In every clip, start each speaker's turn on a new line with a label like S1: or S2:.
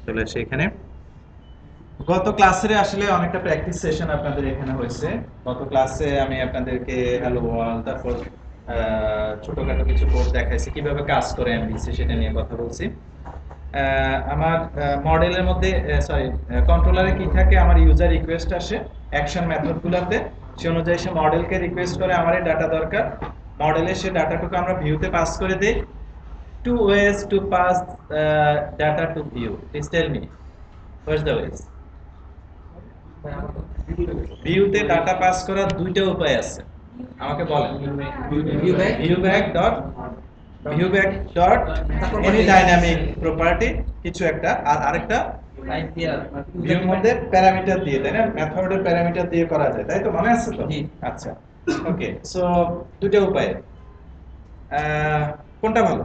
S1: চলে আসি এখানে। গত ক্লাসে আসলে অনেকটা প্র্যাকটিস সেশন আপনাদের এখানে হয়েছে। গত ক্লাসে আমি আপনাদেরকে হ্যালো ওয়ার্ল্ড, তারপর ছোটখাটো কিছু কোড দেখাইছি, কিভাবে কাজ করে এমভিসি সেটা নিয়ে কথা বলছি। আমার মডেলের মধ্যে সরি কন্ট্রোলারে কি থাকে, আমার ইউজার রিকোয়েস্ট আসে অ্যাকশন মেথডগুলোতে, সে অনুযায়ী সে মডেলকে রিকোয়েস্ট করে আমার এই ডাটা দরকার, মডেলে সে ডাটাটুকু আমরা ভিউতে পাস করে দেই। Two ways to pass data to view. Please tell me, what's the ways? ভিউতে ডাটা পাস করার দুইটা উপায় আছে, আমাকে বলেন। viewback any dynamic property কিছু একটা, আর আরেকটা ভিউর মধ্যে প্যারামিটার দিয়ে, তাই না? মেথডের প্যারামিটার দিয়ে করা যায়, তাই তো? মনে আছে তো? আচ্ছা, ওকে। সো দুইটা উপায়, কোনটা ভালো?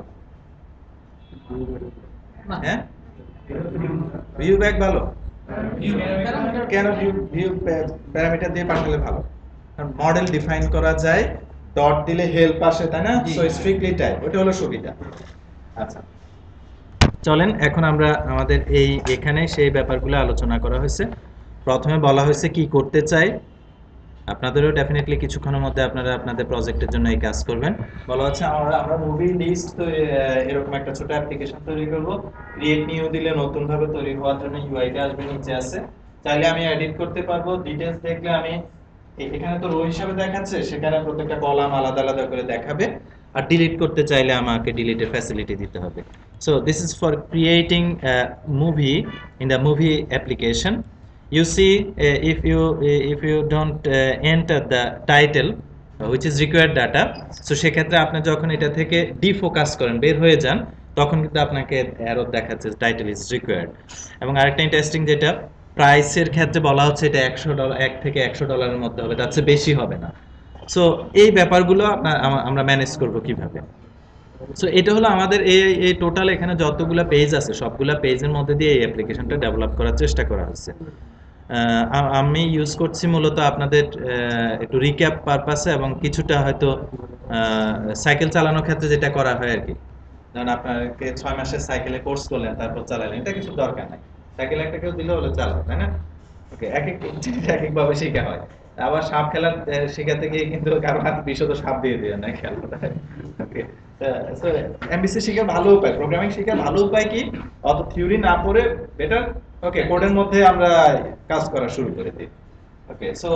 S1: হ্যাঁ, viewback ভালো। কেন ভিউ প্যারামিটার দিয়ে পাঠালে ভালো? কারণ মডেল ডিফাইন করা যায়, ডট দিলে হেল্প আসে, তাই না? সো স্ট্রিক্টলি টাইপ, ওটা হলো সুবিধা। আচ্ছা, চলেন এখন আমরা আমাদের এখানে সেই ব্যাপারগুলো আলোচনা করা হয়েছে। প্রথমে বলা হয়েছে কি করতে চাই, আপনাদেরও ডেফিনেটলি কিছুক্ষণের মধ্যে আপনারা আপনাদের প্রজেক্টের জন্য এই কাজ করবেন। বলা হচ্ছে আমরা মুভি লিস্ট তো এরকম একটা ছোট অ্যাপ্লিকেশন তৈরি করব। ক্রিয়েট নিউ দিলে নতুন ভাবে তৈরি হওয়ার জন্য ইউআইটা আসবে, নিচে আছে, চাইলে আমি এডিট করতে পারবো। ডিটেইলস দেখলে আমি এখানে তো রো হিসাবে দেখাচ্ছে, সেখানে প্রত্যেকটা কলাম আলাদা আলাদা করে দেখাবে। আর ডিলিট করতে চাইলে আমাকে ডিলিটের ফ্যাসিলিটি দিতে হবে। So this is for creating movie in the movie application. You see, if you don't enter the title which is required data, so সেক্ষেত্রে আপনি যখন এটা থেকে ডিফোকাস করেন, বের হয়ে যান, তখন কিন্তু আপনাকে এরর দেখাচ্ছে টাইটেল ইজ রিকোয়ার্ড। এবং আরেকটা ইন্টারেস্টিং, যেটা প্রাইসের ক্ষেত্রে বলা হচ্ছে এটা $100, $1 থেকে $100 মধ্যে হবে, তার চেয়ে বেশি হবে না। সো এই ব্যাপারগুলো আমরা ম্যানেজ করব কিভাবে। সো এটা হলো আমাদের এই টোটাল এখানে যতগুলো পেজ আছে সবগুলা পেজের মধ্যে দিয়ে এই অ্যাপ্লিকেশনটা ডেভেলপ করার চেষ্টা করা হচ্ছে। আমি ইউজ করছি মূলত আপনাদের একটু রিক্যাপ পারপাসে, এবং কিছুটা হয়তো সাইকেল চালানোর ক্ষেত্রে যেটা করা হয় আর কি। যেমন আপনাকে 6 মাসের সাইকেলে কোর্স করলেন, তারপর চালালেন, এটা কিছু দরকার নাই, সাইকেল একটা কেউ দিলে হলো চালাও, তাই না? ওকে, এক এক জিনিস এক এক ভাবে শেখা হয়। আবার সাপ খেলা শেখাতে গিয়ে কিন্তু কারো হাতে বিশদ সাপ দিয়ে দিও না খেলাটা। ওকে, সো এমবিসি শেখার ভালো উপায়, প্রোগ্রামিং শেখার ভালো উপায় কি, অত থিওরি না পড়ে বেটার ওকে কোডের মধ্যে আমরা কাজ করা শুরু করে দিই। ওকে, সো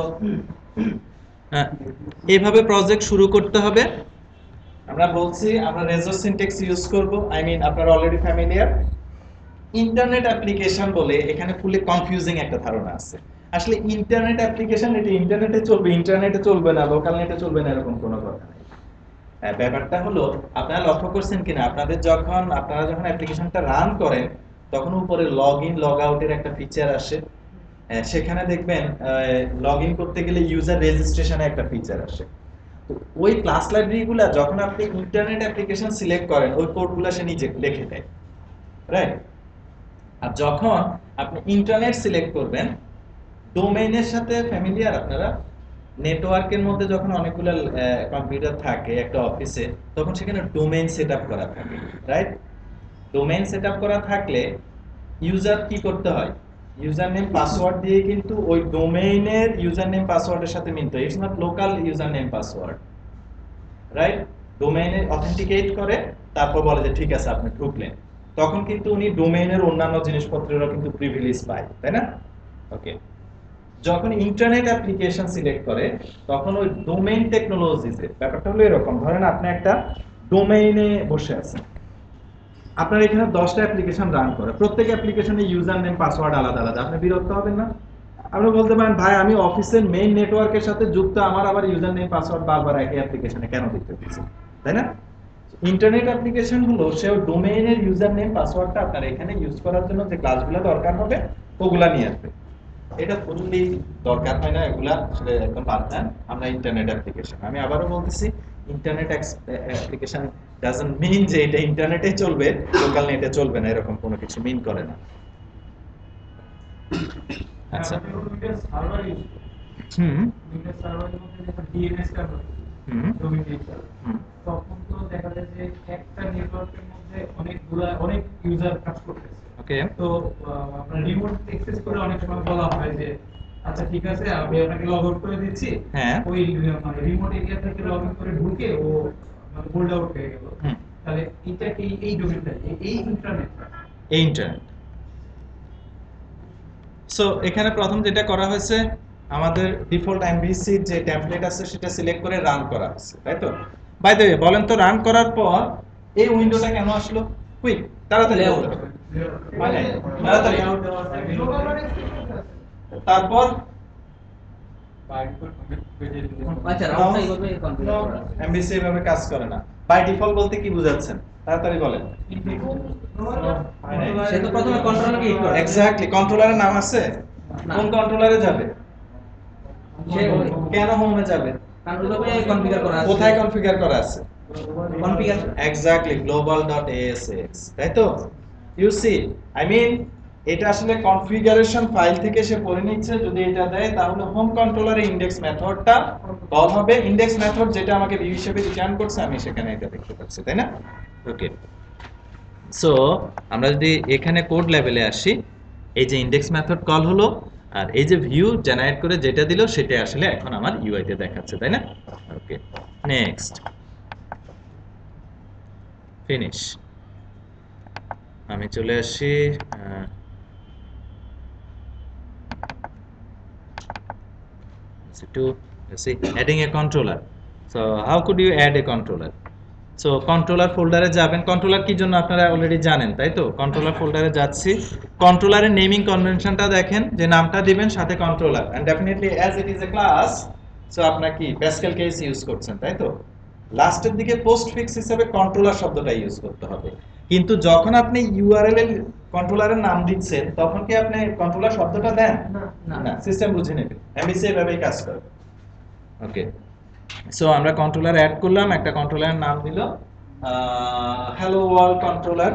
S1: এইভাবে প্রজেক্ট শুরু করতে হবে। আমরা বলছি আমরা রেজো সিনট্যাক্স ইউজ করব, আই মিন আপনারা অলরেডি ফ্যামিলিয়ার। ইন্টারনেট অ্যাপ্লিকেশন বলে এখানে ফুলি কনফিউজিং একটা ধারণা আছে। আসলে ইন্টারনেট অ্যাপ্লিকেশন, এটা ইন্টারনেটে চলবে না, লোকাল নেটে চলবে না, এরকম কোনো কথা নেই। ব্যাপারটা হলো, আপনারা লক্ষ্য করছেন কিনা, আপনারা যখন অ্যাপ্লিকেশনটা রান করেন তখন উপরে লগইন লগ আউটের একটা ফিচার আসে। সেখানে দেখবেন লগইন করতে গেলে ইউজার রেজিস্ট্রেশনে একটা ফিচার আসে। তো ওই ক্লাস লাইব্রেরিগুলো যখন আপনি ইন্টারনেট অ্যাপ্লিকেশন সিলেক্ট করেন, ওই কোডগুলো সে নিজে লিখে দেয়, রাইট? আর যখন আপনি ইন্টারনেট সিলেক্ট করবেন, ডোমেইনের সাথে ফ্যামিলিয়ার আপনারা, নেটওয়ার্কের মধ্যে যখন অনেকগুলো কম্পিউটার থাকে একটা অফিসে, তখন সেখানে ডোমেইন সেটআপ করা থাকে, রাইট? ডোমেইন সেটআপ করা থাকলে ইউজার কি করতে হয়, ইউজার নেম পাসওয়ার্ড দিয়ে কিন্তু ওই ডোমেইনের ইউজার নেম পাসওয়ার্ডের সাথে মিলতে হয়। It's not local user name password, right? ডোমেইনে অথেন্টিকেট করে তারপর বলে যে ঠিক আছে আপনি ঢুকলেন, তখন কিন্তু উনি ডোমেইনের অন্যান্য জিনিসপত্রেরও কিন্তু প্রিভিলেজ পায়, তাই না? ওকে, যখন ইন্টারনেট অ্যাপ্লিকেশন সিলেক্ট করে তখন ওই ডোমেইন টেকনোলজিসে ব্যাপারটা হলো এরকম, ধরেন আপনি একটা ডোমেইনে বসে আছেন, আপনার এখানে 10টা অ্যাপ্লিকেশন রান করে, প্রত্যেক অ্যাপ্লিকেশনে ইউজার নেম পাসওয়ার্ড আলাদা আলাদা, আপনি বিরক্ত হবেন না? আপনি বলতে পারেন ভাই আমি অফিসের মেইন নেটওয়ার্কের সাথে যুক্ত, আমার আবার ইউজার নেম পাসওয়ার্ড বারবার একই অ্যাপ্লিকেশনে কেন দিতে হচ্ছে, তাই না? ইন্টারনেট অ্যাপ্লিকেশন হলো সে ডোমেইনের ইউজার নেম পাসওয়ার্ডটা আপনার এখানে ইউজ করার জন্য যে ক্লাসগুলো দরকার হবে ওগুলা নিয়ে আসবে। এটা ফুললি দরকার হয় না, এগুলা আসলে একদম বাদ দেন। আমরা ইন্টারনেট অ্যাপ্লিকেশন, আমি আবারও বলতেছি, ইন্টারনেট অ্যাপ্লিকেশন ডাজন্ট মিন যে এটা ইন্টারনেটে চলবে, লোকাল নেটে চলবে না, এরকম কোনো কিছু মিন করে না। আচ্ছা,
S2: তখন তো দেখা যায় যে একটা নেটওয়ার্কের মধ্যে অনেক ইউজার কাজ করতেছে।
S1: ওকে
S2: তো আপনার রিমোট অ্যাক্সেস করে অনেক সময় বলা হয় যে আচ্ছা ঠিক আছে আমি আপনাকে লগ আউট করে দিচ্ছি,
S1: হ্যাঁ
S2: ওই মানে রিমোট এরিয়া থেকে লগ ইন করে ঢুকে ও মানে হোল্ড আউট হয়ে গেল, তাহলে এটা কি এই ডোমেইনটা এই ইন্টারনেট
S1: এই ইন্টারনেট। সো এখানে প্রথম যেটা করা হয়েছে আমাদের ডিফল্ট এমভিসি যে টেমপ্লেট আছে সেটা সিলেক্ট করে রান করা আছে, তাই তো? বাই দ্য ওয়ে বলেন তো রান করার পর এই উইন্ডোটা কেন আসলো? কুইক তাড়াতাড়ি বলতে হবে, মানে তাড়াতাড়ি। তারপর
S3: আচ্ছা রাউন্ডটা এইভাবে কনফিগার করা আছে।
S1: এমভিসি এভাবে কাজ করে না। বাই ডিফল্ট বলতে কি বোঝাচ্ছেন? তাড়াতাড়ি বলেন।
S3: সে তো প্রথমে কন্ট্রোলার ক্লিক করে।
S1: এক্স্যাক্টলি, কন্ট্রোলারের নাম আছে?
S3: না।
S1: কোন কন্ট্রোলারে যাবে?
S3: সে
S1: কেন হোমে যাবে?
S3: কন্ট্রোলারে কনফিগার করা আছে।
S1: কোথায় কনফিগার করা আছে?
S3: কনফিগার
S1: এক্স্যাক্টলি, global.asx, তাই তো? ইউ সি, আই মিন এটা আসলে কনফিগারেশন ফাইল থেকে সে পড়ে নিচ্ছে। যদি এটা দেয় তাহলে হোম কন্ট্রোলারে ইনডেক্স মেথডটা কল হবে। ইনডেক্স মেথড যেটা আমাকে ভিউ হিসেবে রিটার্ন করছে আমি সেখানে এটা দেখতে পাচ্ছি, তাই না? ওকে, সো আমরা যদি এখানে কোড লেভেলে আসি, এই যে ইনডেক্স মেথড কল হলো আর এই যে ভিউ জেনারেট করে যেটা দিল সেটা আসলে এখন আমার ইউআই তে দেখাচ্ছে, তাই না? Okay, next, finish. আমি চলে আসি to see adding a controller. So how could you add a controller? So controller ফোল্ডারে যাবেন। কন্ট্রোলার কি জন্য আপনারা অলরেডি জানেন, তাই তো? কন্ট্রোলার ফোল্ডারে যাচ্ছি। কন্ট্রোলারের নেমিং কনভেনশনটা দেখেন, যে নামটা দিবেন সাথে controller, and definitely as it is a class, so আপনারা কি প্যাসকেল কেস ইউজ করছেন, তাই তো? লাস্টের দিকে পোস্টফিক্স হিসেবে কন্ট্রোলার শব্দটা ইউজ করতে হবে। কিন্তু যখন আপনি ইউআরএল এর কন্ট্রোলারের নাম দিচ্ছেন তখন কি আপনি কন্ট্রোলার শব্দটা দেন? না, সিস্টেম বুঝে নেবে। এমভিসি এভাবেই কাজ করে। ওকে, সো আমরা কন্ট্রোলার অ্যাড করলাম, একটা কন্ট্রোলারের নাম দিল hello world controller,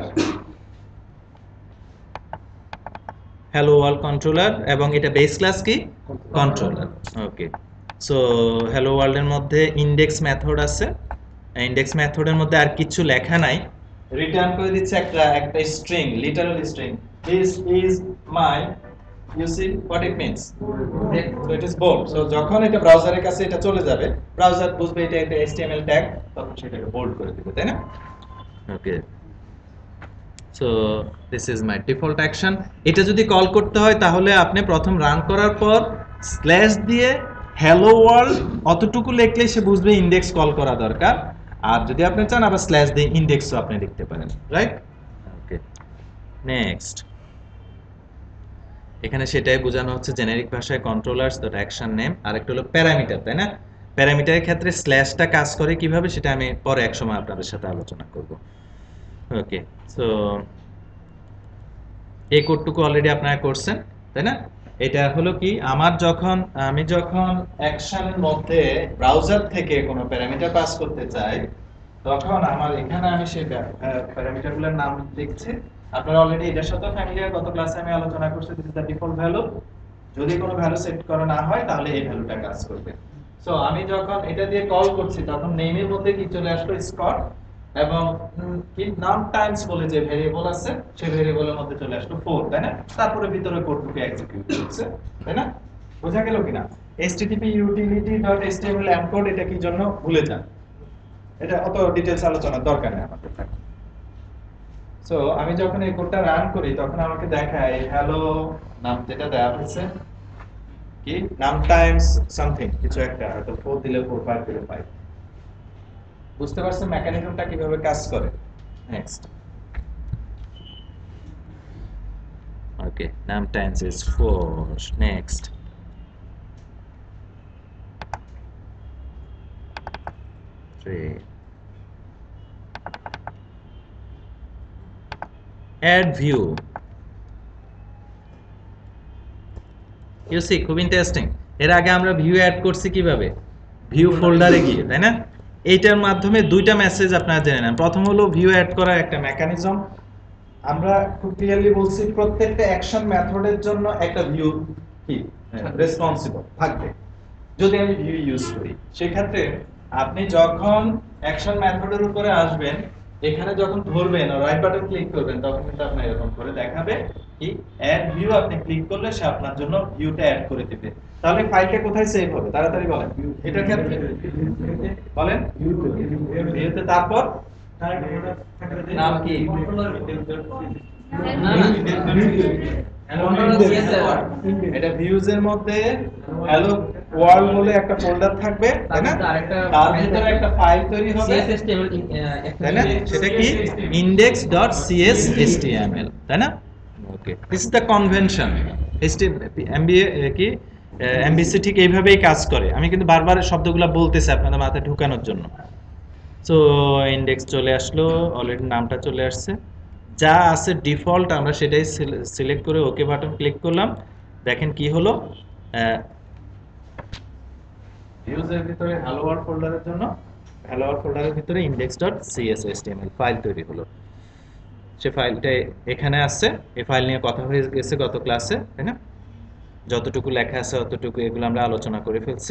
S1: hello world controller, এবং এটা বেস ক্লাস কি? Controller. Okay, so hello world এর মধ্যে ইনডেক্স মেথড আছে। ইনডেক্স মেথডের মধ্যে আর কিছু লেখা নাই, রিটার্ন করে দিচ্ছে একটা string, literal string, this is my, you see what it means, so it is bold. So যখন এটা ব্রাউজারের কাছে এটা চলে যাবে, ব্রাউজার বুঝবে এটা একটা HTML ট্যাগ, তখন সেটাকে বোল্ড করে দিবে, তাই না? Okay, so this is my default action. এটা যদি কল করতে হয় তাহলে আপনি প্রথম রান করার পর স্ল্যাশ দিয়ে হ্যালো ওয়ার্ল্ড অতটুকু লিখলে সে বুঝবে ইনডেক্স কল করা দরকার। আর যদি আপনি চান আবার স্ল্যাশ দিয়ে ইনডেক্সও আপনি লিখতে পারেন, রাইট? ওকে, নেক্সট। এখানে সেটাই বোঝানো হচ্ছে জেনারিক ভাষায় কন্ট্রোলারস ডট অ্যাকশন নেম, আর একটা হলো প্যারামিটার, তাই না? প্যারামিটারের ক্ষেত্রে স্ল্যাশটা কাজ করে কিভাবে সেটা আমি পরে এক সময় আপনাদের সাথে আলোচনা করব। ওকে, সো এই কোডটুকু অলরেডি আপনারা করছেন, তাই না? এটা হলো কি, আমি যখন অ্যাকশনের মধ্যে ব্রাউজার থেকে কোনো প্যারামিটার পাস করতে চাই তখন আমার এখানে আমি সেই প্যারামিটারগুলোর নাম লিখছি। আপনারা অলরেডি এটার সাথে ফ্যামিলিয়ার, গত ক্লাসে আমি আলোচনা করছি this is the default value. যদি কোনো ভ্যালু সেট করা না হয় তাহলে এই ভ্যালুটা কাজ করবে। সো আমি যখন এটা দিয়ে কল করছি তখন নেমের মধ্যে কি চলে আসলো? স্কট, এবং কি নাম টাইমস বলে যে ভেরিয়েবল আছে সেই ভেরিয়েবলের মধ্যে চলে আসলো 4, তাই না? তারপরে ভিতরে কোডটুকু এক্সিকিউট করছে, তাই না? বোঝা গেল কিনা? http utility.html এনকোড এটা কি জন্য ভুলে যান, এটা অত ডিটেইলস আলোচনার দরকার নেই আমাদের। সো আমি যখন এই কোডটা রান করি তখন আমাকে দেখায় হ্যালো নাম যেটা দেওয়া হয়েছে কি নাম টাইমস সামথিং কিছু একটা, হয়তো 4 দিলে 4, 5 দিলে 5। বুঝতে পারছেন মেকানিজমটা কিভাবে কাজ করে? Next, okay, num times is 4। Next, add view, you see খুব ইন্টারেস্টিং। এর আগে আমরা ভিউ অ্যাড করছি কিভাবে? ভিউ ফোল্ডারে গিয়ে, তাই না? এইটার মাধ্যমে দুইটা মেসেজ আপনারা জেনে নেন। প্রথম হলো ভিউ অ্যাড করার একটা মেকানিজম। আমরা খুব ক্লিয়ারলি বলছি প্রত্যেকটা অ্যাকশন মেথডের জন্য একটা ভিউ কি রেসপন্সিবল থাকবে যদি আমি ভিউ ইউজ করি। সেক্ষেত্রে আপনি যখন অ্যাকশন মেথডের উপরে আসবেন এখানে যখন ধরবেন আর রাইট বাটন ক্লিক করবেন তখন কিন্তু আপনার এরকম করে দেখাবে কি অ্যাড ভিউ, আপনি ক্লিক করলে সে আপনার জন্য ভিউটা অ্যাড করে দিবে। তাহলে ফাইলটা কোথায় সেভ হবে তাড়াতাড়ি বলেন। এটার ক্ষেত্রে বলেন ভিউতে, তারপর নাম কি?
S3: না না কন্ট্রোলার সিএসএস
S1: এটা ভিউজ এর মধ্যে হ্যালো ওয়ার্ল্ড বলে একটা ফোল্ডার থাকবে, তাই না? তার ভিতরে একটা ফাইল তৈরি হবে,
S3: CSS
S1: তাই না? সেটা কি index.cshtml, তাই না? Okay, this is the convention. MBA কি এমভিসি ঠিক এইভাবেই কাজ করে। আমি কিন্তু বারবার শব্দগুলো বলতেছি আপনাদের মাথায় ঢোকানোর জন্য। সো ইন্ডেক্স চলে আসলো, অলরেডি নামটা চলে আসছে, যা আছে ডিফল্ট আমরা সেটাই সিলেক্ট করে ওকে বাটন ক্লিক করলাম। দেখেন কি হলো, ভিউজের ভিতরে হ্যালো ওয়ার্ল্ড ফোল্ডারের জন্য হ্যালো ওয়ার্ল্ড ফোল্ডারের ভিতরে index.cshtml ফাইল তৈরি হলো। সে ফাইলটা এখানে আছে, এই ফাইল নিয়ে কথা হয়ে গেছে গত ক্লাসে, তাই না? যতটুকু লেখা আছে ততটুকু এগুলো আমরা আলোচনা করে ফেলছি।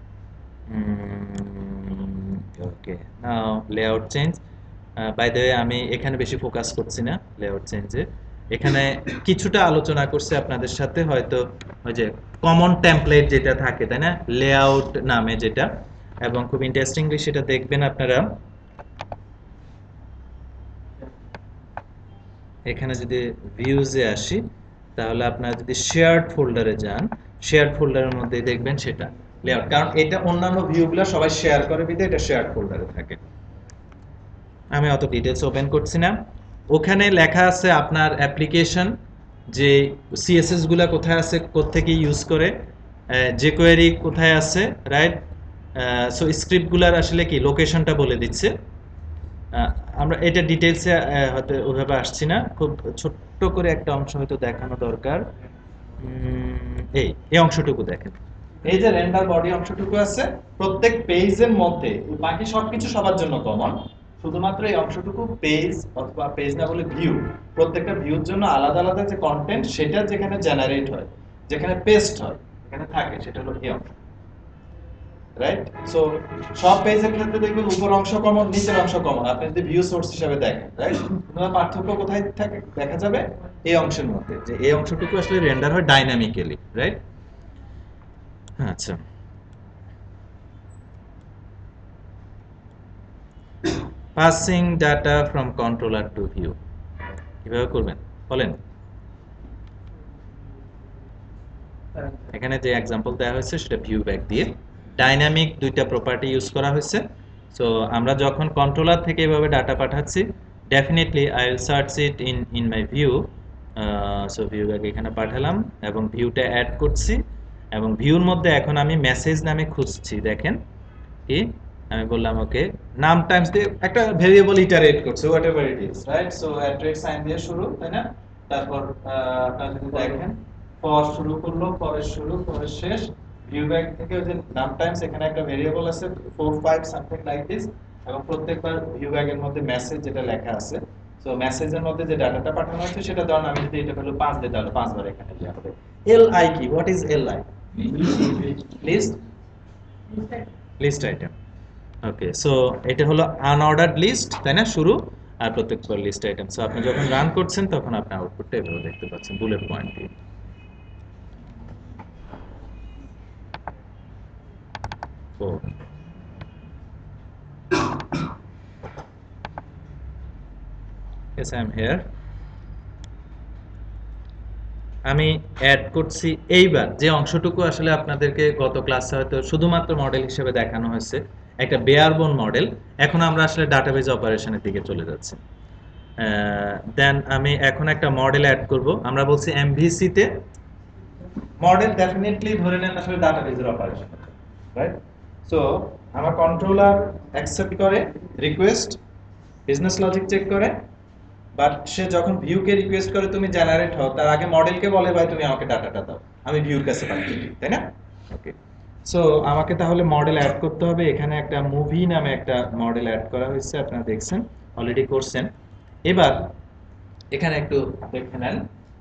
S1: Okay, now layout change. By the way আমি এখানে বেশি ফোকাস করছি না লেআউট চেঞ্জে, এখানে কিছুটা আলোচনা করছি আপনাদের সাথে, হয়তো ওই যে কমন টেমপ্লেট যেটা থাকে, তাই না, লেআউট নামে যেটা, এবং খুব ইন্টারেস্টিংলি সেটা দেখবেন আপনারা। এখানে যদি ভিউজে আসি তাহলে আপনারা যদি শেয়ার্ড ফোল্ডারে যান, শেয়ার্ড ফোল্ডারের মধ্যে দেখবেন সেটা লেআউট, কারণ এটা অন্যান্য ভিউগুলো সবাই শেয়ার করে বিধে এটা শেয়ার্ড ফোল্ডারে থাকে। আমি অত ডিটেইলস ওপেন করছি না। ওখানে লেখা আছে আপনার অ্যাপ্লিকেশন, যে সিএসএস গুলা কোথায় আছে, কোত্থেকে ইউজ করে, যে কোয়েরি কোথায় আছে, রাইট? সো স্ক্রিপ্টগুলার আসলে কি লোকেশনটা বলে দিচ্ছে। আমরা এটা ডিটেইলসে হয়তো ওইভাবে আসছি না, খুব ছোট্ট করে একটা অংশ হয়তো দেখানো দরকার। এই অংশটুকু দেখেন, এই যে রেন্ডার বডি অংশটুকু আছে, প্রত্যেক পেজের মধ্যে, বাকি সবকিছু সবার জন্য কমন, শুধুমাত্র এই অংশটুকু পেজ অথবা পেজ না বলে ভিউ, প্রত্যেকটা ভিউর জন্য আলাদা আলাদা যে কন্টেন্ট সেটা যেখানে জেনারেট হয়, যেখানে পেস্ট হয়, এখানে থাকে, সেটা হলো এই অংশ, রাইট? সো সব পেজের ক্ষেত্রে দেখবেন উপর অংশ কমন, নিচের অংশ কমন, আপনি যদি ভিউ সোর্স হিসেবে দেখেন, রাইট? তোমার পার্থক্য কোথায় থাকে দেখা যাবে এই অংশের মধ্যে, যে এই অংশটুকু আসলে রেন্ডার হয় ডাইনামিক্যালি, রাইট? আচ্ছা, passing data from controller to view কিভাবে করবেন বলেন? এখানে যে एग्जांपल দেওয়া হয়েছে সেটা ভিউ ব্যাক দিয়ে ডাইনামিক দুইটা প্রপার্টি ইউজ করা হয়েছে। সো আমরা যখন কন্ট্রোলার থেকে এভাবে ডাটা পাঠাচ্ছি, definitely I will search it in my view. So view bag এখানে পাঠালাম এবং ভিউটা অ্যাড করছি, এবং ভিউর মধ্যে এখন আমি মেসেজ নামে খুঁজছি। দেখেন কি আমি বললাম, ওকে, নাম টাইমস দিয়ে একটা ভেরিয়েবল ইটারেট করছে, whatever it is, right? So at rate sign দিয়ে শুরু, তাই না? তারপর আপনারা যদি দেখেন ফর শুরু করলো, ফরের শুরু, ফরের শেষ, ভিউ ব্যাক থেকে ওই যে নাম টাইমস, এখানে একটা ভেরিয়েবল আছে 4 5 সামথিং লাইক দিস, এবং প্রত্যেকবার ভিউ ব্যাক এর মধ্যে মেসেজ যেটা লেখা আছে, সো মেসেজের মধ্যে যে ডাটাটা পাঠানো হচ্ছে সেটা ধরুন আমি যদি এটা হলো 5 দিই, তাহলে 5 বার এখানে দেওয়া হবে। এলআই কি, what is LI? List item. Okay, so এটা হলো আনঅর্ডারড লিস্ট, তাই না, শুরু, আর প্রত্যেকবার লিস্ট আইটেম। সো আপনি যখন রান করছেন তখন আপনি আউটপুটটা এভাবে দেখতে পাচ্ছেন বুলেট পয়েন্ট দিয়ে। Yes, I am here. আমি অ্যাড করছি এইবার যে অংশটুকু আসলে আপনাদেরকে গত ক্লাসে হয়তো শুধুমাত্র মডেল হিসেবে দেখানো হয়েছে, একটা বেয়ারবোন মডেল। এখন আমরা আসলে ডাটাবেজ অপারেশনের দিকে চলে যাচ্ছি। দেন আমি এখন একটা মডেল অ্যাড করব। আমরা বলছি এমভিসি তে মডেল ডেফিনেটলি ধরে নেন আসলে ডাটাবেজের অপারেশন, রাইট? সো আমার কন্ট্রোলার অ্যাকসেপ্ট করে রিকোয়েস্ট, বিজনেস লজিক চেক করে, বাট সে যখন ভিউকে রিকোয়েস্ট করে তুমি জেনারেট হও, তার আগে মডেলকে বলে ভাই তুমি আমাকে ডাটাটা দাও, আমি ভিউর কাছে পাঠিয়ে দিই, তাই না? ওকে, সো আমাকে তাহলে মডেল অ্যাড করতে হবে। এখানে একটা মুভি নামে একটা মডেল অ্যাড করা হয়েছে, আপনারা দেখছেন, অলরেডি করছেন। এবার এখানে একটু দেখে নেন,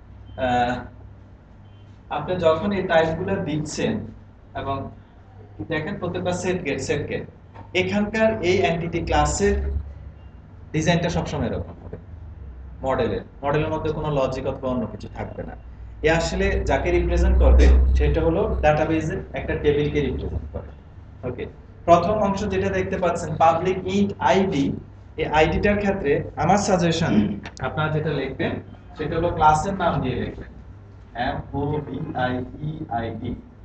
S1: আপনি যখন এই টাইপগুলো দিচ্ছেন এবং দেখেন প্রত্যেকটা সেট গেট, এখানকার এই এন্টিটি ক্লাসের ডিজাইনটা সবসময় এরকম হবে। মডেলের মধ্যে কোনো লজিক অথবা অন্য কিছু থাকবে না। এ আসলে যাকে রিপ্রেজেন্ট করবে সেটা হলো ডাটাবেজের একটা টেবিলকে রিপ্রেজেন্ট করে। ওকে, প্রথম অংশ যেটা দেখতে পাচ্ছেন পাবলিক ইন্ট আইডি, এই আইডিটার ক্ষেত্রে আমার সাজেশন আপনারা যেটা লিখবেন সেটা হলো ক্লাসের নাম দিয়ে লিখবেন MOVIEID।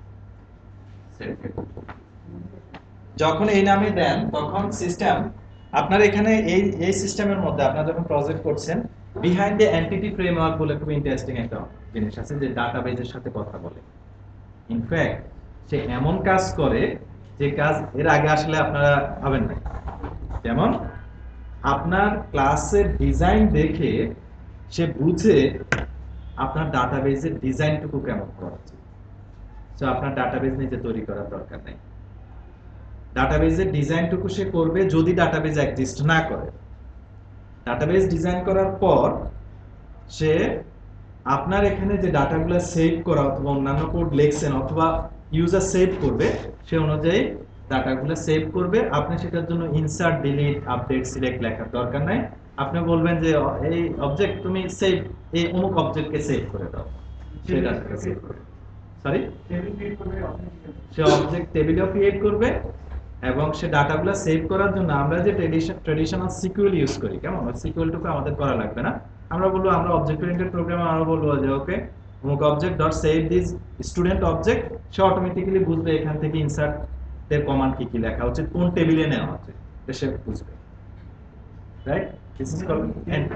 S1: যখন এই নামে দেন তখন সিস্টেম আপনার এখানে এই সিস্টেমের মধ্যে আপনারা যখন প্রজেক্ট করছেন বিহাইন্ড দ্য এন্টিটি ফ্রেমওয়ার্ক বলে খুব ইন্টারেস্টিং একটা জিনিস আছে যে ডাটাবেজের সাথে কথা বলে। ইনফ্যাক্ট সে এমন কাজ করে যে কাজ এর আগে আসলে আপনারা ভাবেন না। যেমন আপনার ক্লাসের ডিজাইন দেখে সে বুঝে আপনার ডাটাবেজের ডিজাইনটুকু কেমন করা উচিত। সো আপনার ডাটাবেজ নিজে তৈরি করার দরকার নেই। ডাটাবেজের ডিজাইনটুকু সে করবে যদি ডাটাবেজ এক্সিস্ট না করে। ডাটাবেজ ডিজাইন করার পর সে আপনার এখানে যে ডাটাগুলো সেভ করা অথবা অন্যান্য কোড লিখছেন অথবা ইউজার সেভ করবে সে অনুযায়ী ডাটাগুলো সেভ করবে। আপনি সেটার জন্য ইনসার্ট, ডিলিট, আপডেট, সিলেক্ট লেখার দরকার নাই। আপনি বলবেন যে এই অবজেক্ট তুমি সেভ, এই অমুক অবজেক্টকে সেভ করে দাও, সেটা সেভ করবে। সরি, সে অবজেক্ট টেবিলও ক্রিয়েট করবে এবং সে ডাটাগুলো সেভ করার জন্য আমরা যে ট্র্যাডিশনাল সিকিউএল ইউজ করি, কেমন সিকিউএলটুকু আমাদের করা লাগবে না। আমরা বলবো, আমরা অবজেক্ট ওরিয়েন্টেড প্রোগ্রামে আমরা বলবো যে ওকে অমুক object dot save this student object, সে অটোমেটিক্যালি বুঝবে এখান থেকে ইনসার্ট এর কমান্ড কি কি লেখা উচিত, কোন টেবিলে নেওয়া উচিত, সে বুঝবে। রাইট, দিস ইজ কল্ড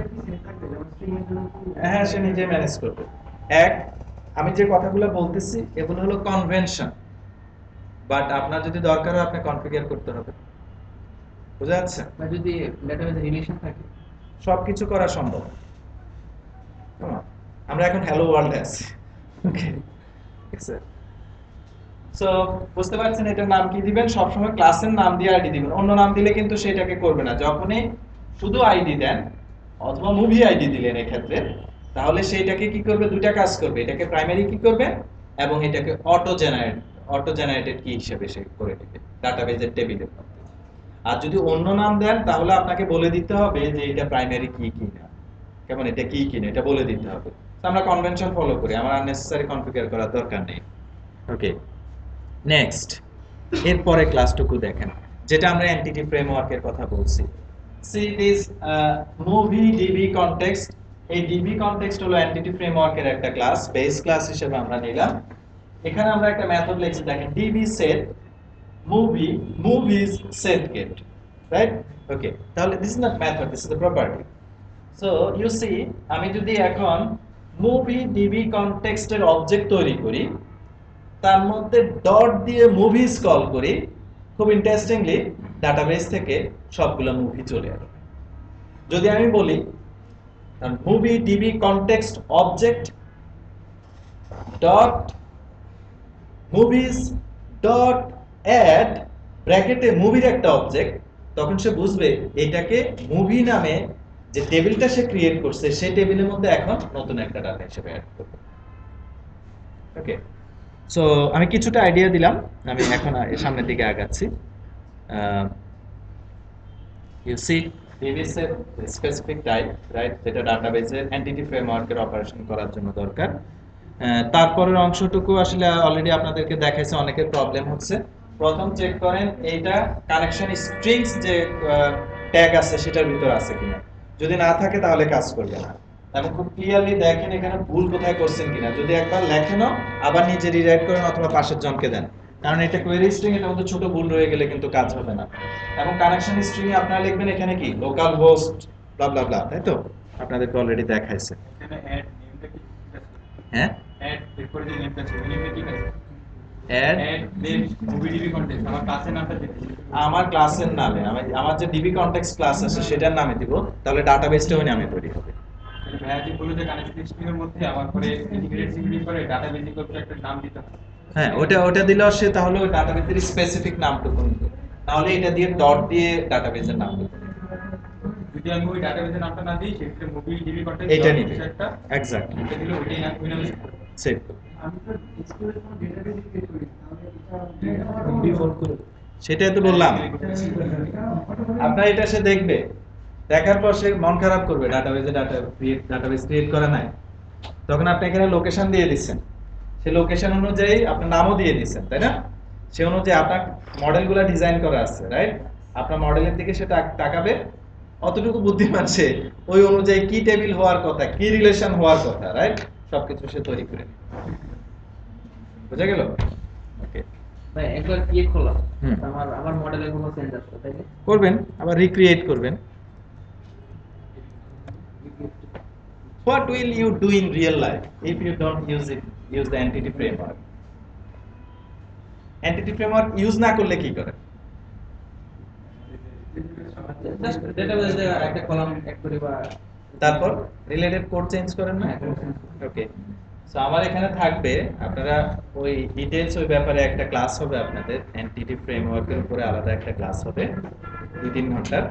S1: হ্যাঁ, সে নিজে ম্যানেজ করবে। এক, আমি যে কথাগুলো বলতেছি এগুলো হলো কনভেনশন, বাট আপনার যদি দরকার হয় আপনি কনফিগার করতে হবে। বুঝা যাচ্ছে?
S3: বা যদি ডাটাবেজে রিলেশন থাকে
S1: সবকিছু করা সম্ভব। আমরা এখন হ্যালো ওয়ার্ল্ডে আছি। ওকে, সো বুঝতে পারছেন এটার নাম কি দিবেন? সবসময় ক্লাসের নাম দিয়ে আইডি দিবেন, অন্য নাম দিলে কিন্তু সেটাকে করবে না। যখনই শুধু আইডি দেন অথবা মুভি আইডি দিলেন এক্ষেত্রে, তাহলে সেইটাকে কি করবে? দুইটা কাজ করবে। এটাকে প্রাইমারি কি করবে এবং এটাকে অটো জেনারেটেড কি হিসেবে সে করে নেবে ডাটাবেজের টেবিলের মধ্যে। আর যদি অন্য নাম দেন তাহলে আপনাকে বলে দিতে হবে যে এটা প্রাইমারি কি কি না, কেমন এটা কি কি না এটা বলে দিতে হবে। তো আমরা কনভেনশন ফলো করি, আমার আননেসেসারি কনফিগার করার দরকার নেই। ওকে, নেক্সট এরপরে ক্লাসটুকু দেখেন যেটা আমরা এন্টিটি ফ্রেমওয়ার্কের কথা বলছি। See this movie DB context. এই ডিবি কনটেক্সট হলো এন্টিটি ফ্রেমওয়ার্কের একটা ক্লাস, বেস ক্লাস হিসেবে আমরা নিলাম। এখানে আমরা একটা মেথড লিখছি, দেখেন DB set movies set get, right? Okay, তাহলে this is not method, this is the property. So you see, আমি যদি এখন মুভি ডিবি কনটেক্সটের অবজেক্ট তৈরি করি, তার মধ্যে ডট দিয়ে মুভিজ কল করি, খুব ইন্টারেস্টিংলি ডাটাবেস থেকে সবগুলো মুভি চলে আসবে। যদি আমি বলি movie DB context object dot movies dot add ব্র্যাকেটে মুভির একটা অবজেক্ট, তখন সে বুঝবে এটাকে মুভি নামে যে টেবিলটা সে ক্রিয়েট করছে সেই টেবিলের মধ্যে এখন নতুন একটা ডাটা হিসেবে অ্যাড করবে। ওকে, সো আমি কিছুটা আইডিয়া দিলাম, আমি এখন সামনের দিকে আগাচ্ছি। ইউ সি ডিবিএস এর স্পেসিফিক টাইপ, রাইট, যেটা ডাটাবেজের এন্টিটি ফ্রেমওয়ার্কের অপারেশন করার জন্য দরকার। তারপরের অংশটুকু আসলে অলরেডি আপনাদেরকে দেখাইছে, অনেকের প্রবলেম হচ্ছে। প্রথম চেক করেন এইটা কানেকশন স্ট্রিংস যে ট্যাগ আছে সেটার ভিতর আছে কিনা, যদি না থাকে তাহলে কাজ করবে না। এবং খুব ক্লিয়ারলি দেখেন এখানে ভুল কোথায় করছেন কিনা, যদি একবার লেখেনও আবার নিজে রিরাইট করেন অথবা পাশের জনকে দেন, কারণ এটা কোয়েরি স্ট্রিং, এটার মধ্যে ছোট ভুল রয়ে গেলে কিন্তু কাজ হবে না। এবং কানেকশন স্ট্রিং এ আপনারা লিখবেন এখানে কি লোকাল হোস্ট ব্লা ব্লা ব্লা, তাই তো? আপনাদেরকে অলরেডি দেখাইছে।
S2: এখানে অ্যাড নেমটা কি ঠিক আছে?
S1: হ্যাঁ,
S2: অ্যাড এরপরে যে নেমটা আছে, নেমটা ঠিক আছে?
S1: Add
S2: add name movie DB content আমার ক্লাসের নামটা দিতে।
S1: আমার ক্লাসের নামে আমার যে ডিবি কনটেক্সট ক্লাস আছে সেটার নামে দিব, তাহলে ডাটাবেসটা ওই নামে তৈরি হবে।
S2: ভাইয়া যে বললো যে কানেকশন স্ট্রিং এর মধ্যে আবার করে ইন্টিগ্রেট সিকিউরিটি করে ডাটাবেজে করতে একটা নাম দিতে হবে।
S1: হ্যাঁ, ওটা দিলেও সে তাহলে ওই ডাটাবেসের স্পেসিফিক নামটুকু নিবে, তাহলে এটা দিয়ে ডট দিয়ে ডাটাবেসের নামটুকু নিবে।
S2: যদি আমি ওই ডাটাবেজের নামটা না দিই, সেক্ষেত্রে মুভি ডিবি কন্টেন্ট
S1: এটা নিবে
S2: একটা
S1: এক্স্যাক্টলি,
S2: এটা দিলে ওইটাই নাম ওই নামে
S1: সেভ
S4: আমি তো স্কুলের কোনো ডেটাবেস ক্রিয়েট করি, তাহলে এটা
S1: ডিফল্ট করে সেটাই তো বললাম। আপনার এটা সে দেখবে দেখার পর সে মন খারাপ করবে ডাটাবেস ক্রিয়েট করা নাই, তখন আপনি এখানে লোকেশন দিয়ে দিচ্ছেন, সেই লোকেশন অনুযায়ী আপনার নামও দিয়ে দিচ্ছেন, তাই না? সে অনুযায়ী আপনার মডেলগুলো ডিজাইন করা আছে, রাইট? আপনার মডেলের দিকে সে তাকাবে, অতটুকু বুদ্ধিমান সে ওই অনুযায়ী কি টেবিল হওয়ার কথা, কি রিলেশন হওয়ার কথা, রাইট? সবকিছু সে তৈরি করে নেবে। বুঝা গেল? ওকে,
S3: ভাই একবার ক্রিয়েট করলাম,
S1: হুম।
S3: আমার মডেলে কোনো চেঞ্জ আসবে তাই না?
S1: করবেন, আবার রিক্রিয়েট করবেন। What will you do in real life if you don't use the entity framework? Entity framework use না করলে কি করে?
S3: জাস্ট ডেটাবেসে একটা কলাম অ্যাড করি বা
S1: তারপর রিলেটেড কোড চেঞ্জ করেন না? ওকে, সো আমার এখানে থাকবে, আপনারা ওই ডিটেইলস ওই ব্যাপারে একটা ক্লাস হবে আপনাদের, এন্টিটি ফ্রেমওয়ার্কের উপরে আলাদা একটা ক্লাস হবে 2-3 ঘন্টার।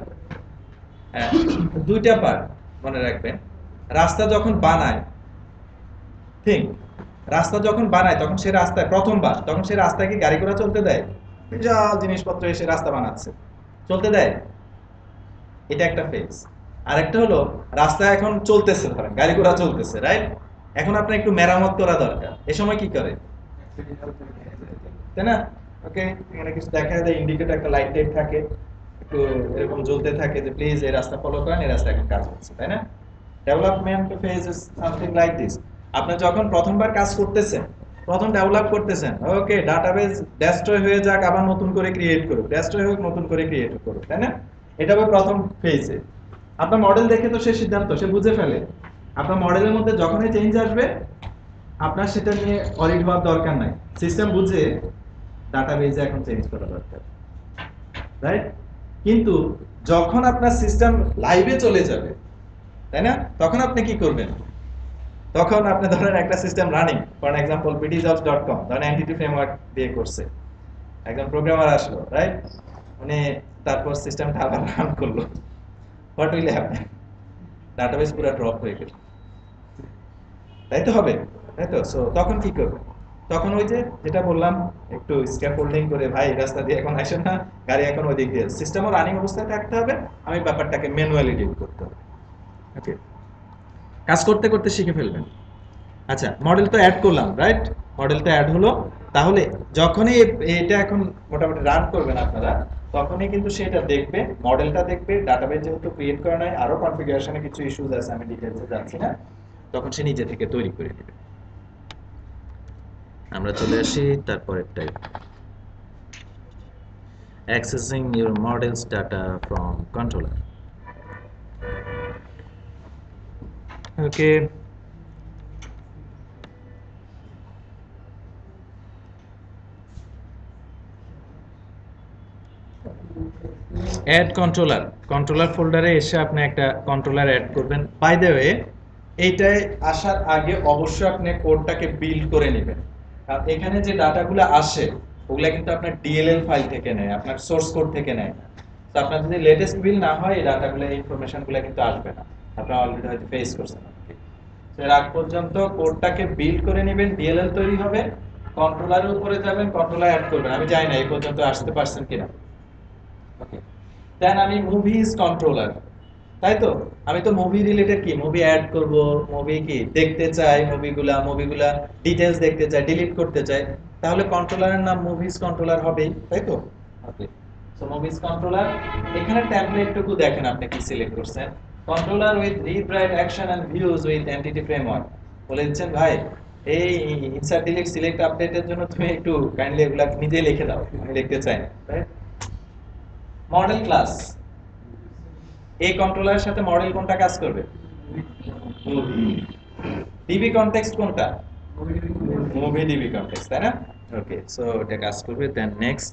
S1: দুইটা পার্ট মনে রাখবেন। রাস্তা যখন বানায়, ঠিক, রাস্তা যখন বানায় তখন সে রাস্তায় প্রথমবার, তখন সে রাস্তায় কি গাড়ি ঘোড়া চলতে দেয়? বিশাল জিনিসপত্র এসে রাস্তা বানাচ্ছে, চলতে দেয়? এটা একটা ফেজ। আরেকটা হলো রাস্তা এখন চলতেছে, ধরেন গাড়ি ঘোড়া চলতেছে, রাইট? এখন আপনার একটু মেরামত করা দরকার, এ সময় কি করে, তাই না? ওকে, এখানে কিছু দেখা যায়, ইন্ডিকেটর একটা লাইট টাইট থাকে, একটু এরকম জ্বলতে থাকে যে প্লিজ এই রাস্তা ফলো করেন, এই রাস্তা এখন কাজ হচ্ছে, তাই না? Development phase is something like this. আপনি যখন প্রথমবার কাজ করতেছেন, প্রথম ডেভেলপ করতেছেন, ওকে, ডাটাবেস ডেস্ট্রয় হয়ে যাক, আবার নতুন করে ক্রিয়েট করুক, ডেস্ট্রয় হোক, নতুন করে ক্রিয়েট করুক, তাই না? এটা হবে প্রথম ফেজে। আপনার মডেল দেখে তো সে সিদ্ধান্ত, সে বুঝে ফেলে আপনার মডেলের মধ্যে যখনই চেঞ্জ আসবে আপনার সেটা নিয়ে অডিট হওয়ার দরকার নাই, সিস্টেম বুঝে ডাটাবেসে এখন চেঞ্জ করা দরকার, রাইট? কিন্তু যখন আপনার সিস্টেম লাইভে চলে যাবে, তাই না, তখন আপনি কি করবেন? তখন আপনি ধরেন একটা system running, for example ptjobs.com, ধরেন এন্টিটি ফ্রেমওয়ার্ক দিয়ে করছে, একজন প্রোগ্রামার আসলো, রাইট? মানে তারপর সিস্টেমটা আবার রান করলো, হোয়াট উইল হ্যাপেন? ডাটাবেস পুরো ড্রপ হয়ে গেল, তাই তো হবে, তাই তো? সো তখন কি করবে? তখন ওই যে যেটা বললাম, একটু স্ক্যাফোল্ডিং করে, ভাই রাস্তা দিয়ে এখন আসেন না, গাড়ি এখন ওই দিক দিয়ে, সিস্টেমও রানিং অবস্থায় থাকতে হবে, আমি ব্যাপারটাকে ম্যানুয়ালি ডিল করতে হবে। ওকে, কাজ করতে করতে শিখে ফেলবেন। আচ্ছা, মডেল তো অ্যাড করলাম, রাইট? মডেল তো অ্যাড হলো, তাহলে যখনই এটা এখন মোটামুটি রান করবেন আপনারা, তখনই কিন্তু সেটা দেখবে, মডেলটা দেখবে, ডাটাবেস যেহেতু ক্রিয়েট করা নাই, আরো কনফিগারেশনে কিছু ইস্যুস আছে, আমি ডিটেইলসে যাচ্ছি না, তখন সে নিজে থেকে তৈরি করে নেবে। আমরা চলে আসি তারপরেরটাই, accessing your model's data from controller. Okay, add controller, controller ফোল্ডারে এসে আপনি একটা কন্ট্রোলার অ্যাড করবেন। বাই দ্য ওয়ে, এইটায় আসার আগে অবশ্যই আপনি কোডটাকে বিল্ড করে নেবেন, আর এখানে যে ডাটাগুলো আসে ওগুলা কিন্তু আপনার ডিএলএল ফাইল থেকে নেয়, আপনার সোর্স কোড থেকে নেয় না। তো আপনার যদি লেটেস্ট বিল্ড না হয়, এই ডাটাগুলো, এই ইনফরমেশনগুলো কিন্তু আসবে না, আপনারা অলরেডি হয়তো ফেস করছেন। তো এর আগ পর্যন্ত কোডটাকে বিল্ড করে নেবেন, ডিএলএল তৈরি হবে, কন্ট্রোলারের উপরে যাবেন, কন্ট্রোলার অ্যাড করবেন। আমি জানি না এই পর্যন্ত আসতে পারছেন কিনা। ওকে, দেন আমি মুভিজ কন্ট্রোলার, তাই তো? আমি তো মুভি রিলেটেড কি মুভি অ্যাড করব, মুভি কি দেখতে চাই, মুভিগুলা ডিটেইলস দেখতে চাই, ডিলিট করতে চাই, তাহলে কন্ট্রোলারের নাম মুভিজ কন্ট্রোলার হবেই, তাই তো? ওকে, সো মুভিজ কন্ট্রোলার, এখানে টেমপ্লেটটুকু দেখেন আপনি কি সিলেক্ট করছেন, controller with read write action and views with entity framework. বলেছেন ভাই এই ইনসার্ট ডিলিট সিলেক্ট আপডেটের জন্য তুমি একটু কাইন্ডলি এগুলা নিজে লিখে দাও, আমি লিখতে চাই না, রাইট? মডেল ক্লাস, এই কন্ট্রোলারের সাথে মডেল কোনটা কাজ করবে? ডিবি কনটেক্সট কোনটা? মুভি ডিবি কনটেক্সট, তাই না? ওকে, সো এটা কাজ করবে। Then next,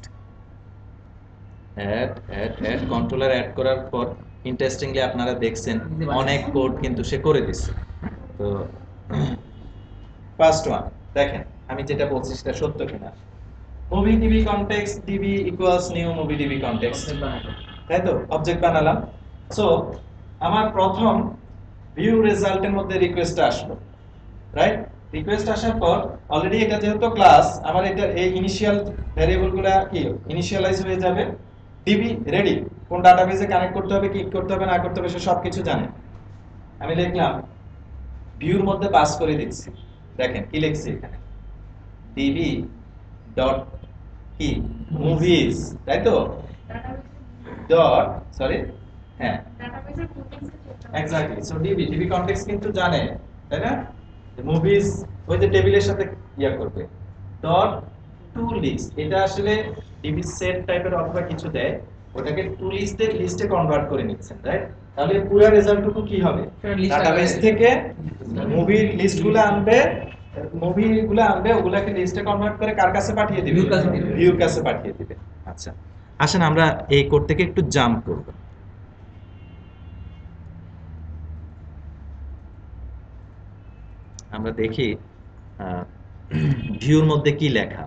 S1: add controller add করার পর ইন্টারেস্টিংলি আপনারা দেখছেন অনেক কোড কিন্তু সে করে দিচ্ছে। তো ফার্স্ট ওয়ান দেখেন, আমি যেটা বলছি সেটা সত্য কিনা। Movie DB context, DB equals new movie DB context, তাই তো? অবজেক্ট বানালাম। সো আমার প্রথম ভিউ রেজাল্টের মধ্যে রিকোয়েস্ট আসলো, রাইট? রিকোয়েস্ট আসার পর অলরেডি এটা যেহেতু ক্লাস, আমার এটা এই ইনিশিয়াল ভ্যারিয়েবলগুলো কি ইনিশিয়ালাইজ হয়ে যাবে। ডিবি রেডি, কোন ডাটাবেসে কানেক্ট করতে হবে, কি করতে হবে না করতে হবে সে সবকিছু জানে। আমি লিখলাম ভিউর মধ্যে পাস করে দিচ্ছি, দেখেন কি লিখছি এখানে, ডিবি ডট কি মুভিজ, তাই তো, ডট সরি হ্যাঁ এক্স্যাক্টলি। সো ডিবি কনটেক্সট কিন্তু জানে, তাই না, মুভিজ ওই যে টেবিলের সাথে ইয়া করবে, ডট টু লিস্ট, এটা আসলে ডিবি সেট টাইপের অথবা কিছু দেয়, ওটাকে টু লিস্টের লিস্টে কনভার্ট করে নিচ্ছেন, রাইট। তাহলে পুরো রেজাল্টটুকু কি হবে, ডাটাবেস থেকে মুভি লিস্টগুলো আনবে, মুভিগুলো আনবে, ওগুলাকে লিস্টে কনভার্ট করে কার কাছে পাঠিয়ে দিবে, ভিউর কাছে পাঠিয়ে দিবে। আচ্ছা আসেন আমরা এই কোড থেকে একটু জাম্প করব। আমরা দেখি ভিউর মধ্যে কি লেখা।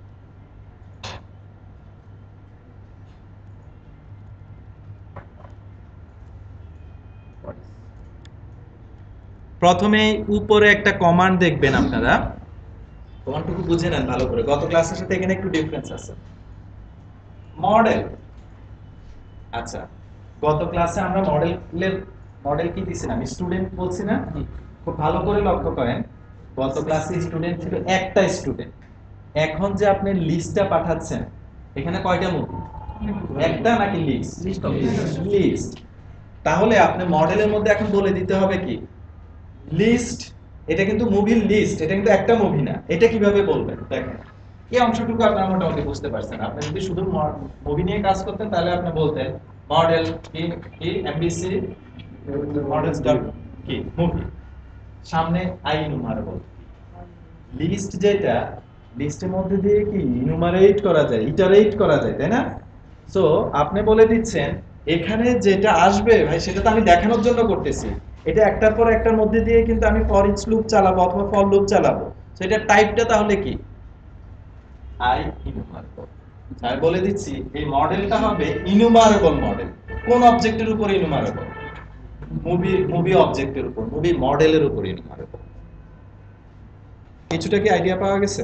S1: প্রথমে উপরে একটা কমান্ড দেখবেন আপনারা, কমান্ডটুকু বুঝে নেন ভালো করে, গত ক্লাসের সাথে এখানে একটু ডিফারেন্স আছে। মডেল, আচ্ছা গত ক্লাসে আমরা মডেল কি দিছিলাম, স্টুডেন্ট বলছি না, খুব ভালো করে লক্ষ্য করেন, গত ক্লাসে স্টুডেন্ট ছিল একটা স্টুডেন্ট, এখন যে আপনি লিস্টটা পাঠাচ্ছেন এখানে কয়টা মুভি, একটা নাকি লিস্ট, তাহলে আপনি মডেলের মধ্যে এখন বলে দিতে হবে কি লিস্ট, এটা কিন্তু মুভির লিস্ট, এটা কিন্তু একটা মুভি না, এটা কিভাবে বলবেন দেখেন। এই অংশটুকু আপনারা মোটামুটি বুঝতে পারছেন। আপনি যদি শুধু মুভি নিয়ে কাজ করতেন তাহলে আপনি বলতেন মডেল কি এমভিসি মডেলস ডট কি মুভি, সামনে আই ইনুমারেবল, লিস্ট যেটা লিস্টের মধ্যে দিয়ে কি ইনুমারেট করা যায়, ইটারেট করা যায়, তাই না। সো আপনি বলে দিচ্ছেন এখানে যেটা আসবে ভাই সেটা তো আমি দেখানোর জন্য করতেছি, এটা একটার পর একটার মধ্যে দিয়ে কিন্তু আমি ফর ইচ লুপ চালাবো অথবা ফর লুপ চালাবো। সো এটা টাইপটা তাহলে কি আই ইনুমারেবল। আমি বলে দিচ্ছি এই মডেলটা হবে ইনুমারেবল মডেল, কোন অবজেক্টের উপর ইনুমারেবল, মুভি অবজেক্টের উপর, মুভি মডেলের উপর ইনুমারেবল। কিছুটা কি আইডিয়া পাওয়া গেছে?